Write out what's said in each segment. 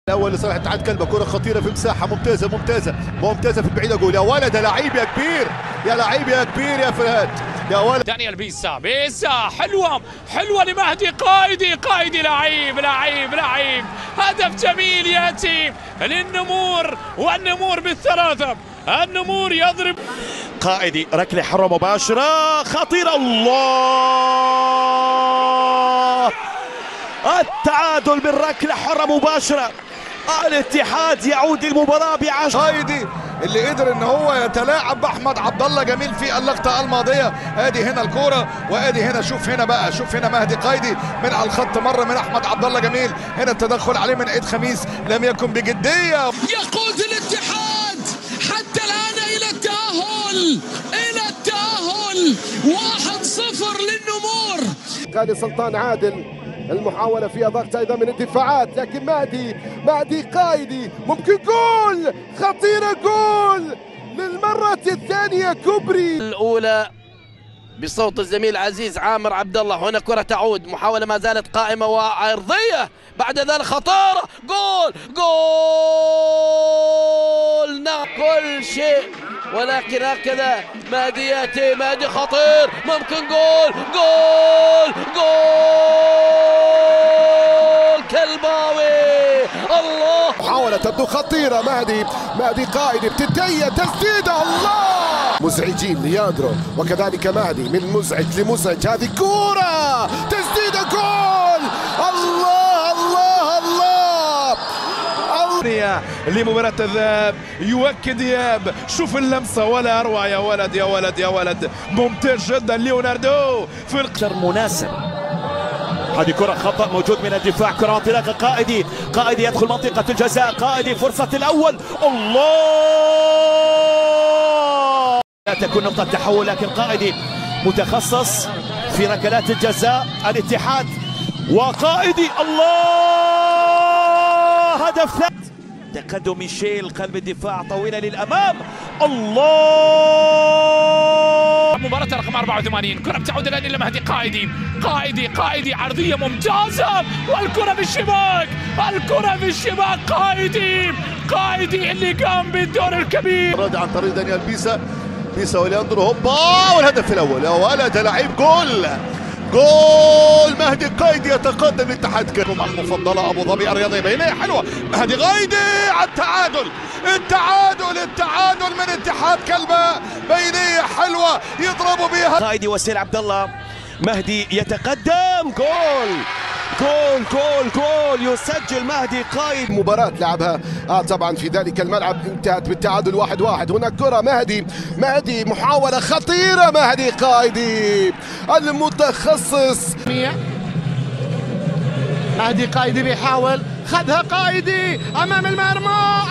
الاول لصالح اتحاد كلبه، كره خطيره في مساحه ممتازه في البعيد. اقول يا ولد يا لعيب يا كبير، يا لعيب يا كبير يا فرهاد يا ولد. دانيال بيسا حلوه لمهدي قايدي لعيب هدف جميل ياتي للنمور، والنمور بالثلاثه، النمور يضرب. قائدي ركله حره مباشره خطيره، الله التعادل بالركله حره مباشره. الاتحاد يعود المباراه ب10. قايدي اللي قدر ان هو يتلاعب باحمد عبد الله جميل في اللقطه الماضيه. ادي هنا الكوره وادي هنا، شوف هنا مهدي قايدي من على الخط مره من احمد عبد الله جميل. هنا التدخل عليه من عيد خميس لم يكن بجديه. يقود الاتحاد حتى الان الى التاهل 1-0 للنمور. غالي سلطان عادل، المحاولة فيها ضغط أيضا من الدفاعات، لكن مهدي قايدي ممكن جول خطيرة، جول للمرة الثانية كوبري. الأولى بصوت الزميل عزيز عامر عبد الله. هنا كرة تعود، محاولة ما زالت قائمة وعرضية، بعد ذلك خطارة، جول نعم كل شيء، ولكن هكذا مهدي ياتي، مهدي خطير، ممكن جول كلباوي. الله، محاولة تبدو خطيرة، مهدي قايدي بتتية تسديدة، الله مزعجين لياندرو وكذلك مهدي، من مزعج لمزعج، هذه كورة تسديدة جول، الله لمباراة الذهاب. يؤكد إياب، شوف اللمسة ولا أروع، يا ولد ممتاز جدا ليوناردو في القدر مناسب. هذه كرة خطأ موجود من الدفاع، كرة انطلاقة قائدي يدخل منطقة الجزاء، قائدي فرصة الأول، الله لا تكون نقطة تحول، لكن قائدي متخصص في ركلات الجزاء. الاتحاد وقائدي، الله هدف ثالث. تقدم ميشيل قلب الدفاع طويلة للأمام، الله. مباراة رقم 84، كرة بتعود الآن إلى مهدي قايدي عرضية ممتازة، والكرة في الشباك، قايدي اللي قام بالدور الكبير. رد عن طريق دانيال بيسا ولياندرو، هوبا والهدف الأول يا ولد يا لعيب، جول مهدي قايدي يتقدم لاتحاد كلبة. المفضلة أبو ظبي الرياضية بينية حلوة، مهدي قايدي على التعادل من اتحاد كلبة، بينية حلوة يضربوا بها قايدي وسيل عبد الله. مهدي يتقدم، جول يسجل مهدي قايدي. مباراة لعبها طبعا في ذلك الملعب انتهت بالتعادل 1-1. هناك كرة مهدي محاولة خطيرة، مهدي قايدي المتخصص. مهدي قايدي بيحاول، خذها قايدي امام المرمى،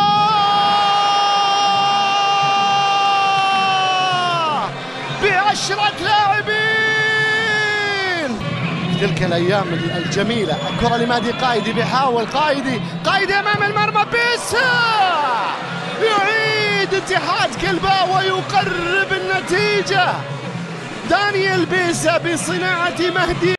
الله ب10 لاعبين. تلك الايام الجميله، الكره لمهدي قايدي، بيحاول قايدي امام المرمى، بيسا يعيد اتحاد كلبة ويقرب النتيجه. دانيال بيسا بصناعه مهدي